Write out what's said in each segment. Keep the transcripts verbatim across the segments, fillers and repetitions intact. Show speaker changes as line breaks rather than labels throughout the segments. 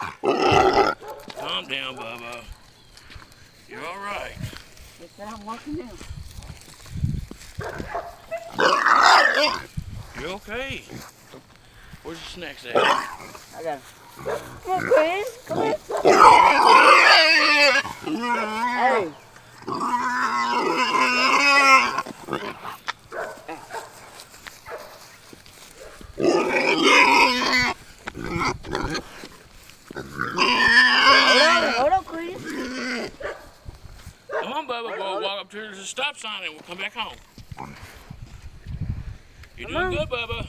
Calm down, Bubba. You're all right.
Yes, sir, I'm walking now.
You're okay. Where's your snacks at?
I got it. Come on, Chris. Come here. Hey. Hold on, Chris.
Come on, Bubba. We'll walk up to the stop sign and we'll come back home. You're doing good, Bubba.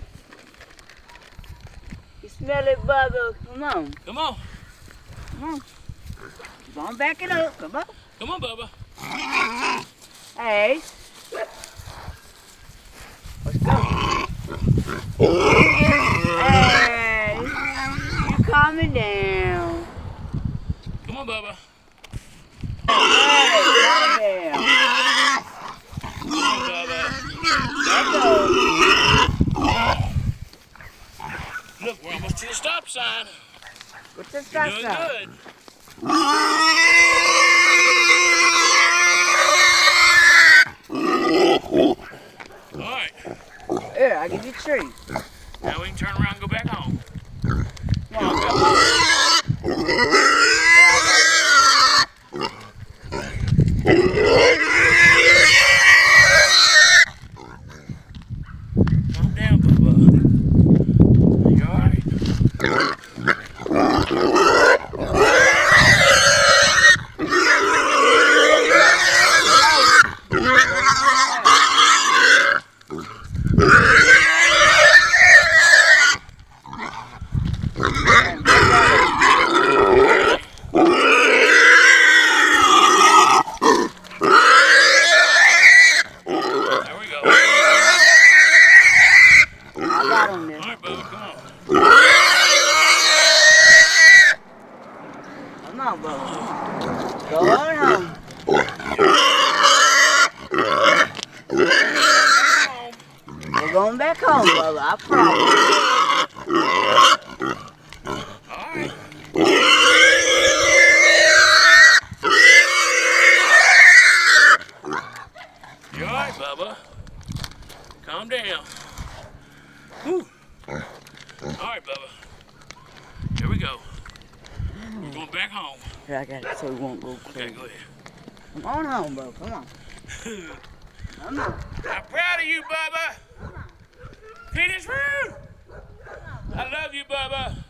You smell it, Bubba. Come on.
Come on.
Come on. Keep on backing up. Come on.
Come on, Bubba.
Hey. Let's go. Hey. You calming down.
Come on, Bubba.
Hey, calm down.
Come on, Bubba.
Let's go.
Look, we're almost to the stop sign.
What's the
You're
stop
doing
sign?
good. All right.
Here, I'll give you a treat.
Now we can turn around and go back home.
Come on, come on.
Calm down, Bubba. You all right?
Come on, Bubba. Go on home. We're going back home, Bubba. I promise.
All right. You all right, Bubba? Calm down. Whew. All right, Bubba. Here we go. We're going back home.
Here, I got it so we won't go crazy.
Okay, go ahead.
Come on home, bro. Come on. Come on.
I'm proud of you, Bubba. Finish room. I love you, Bubba.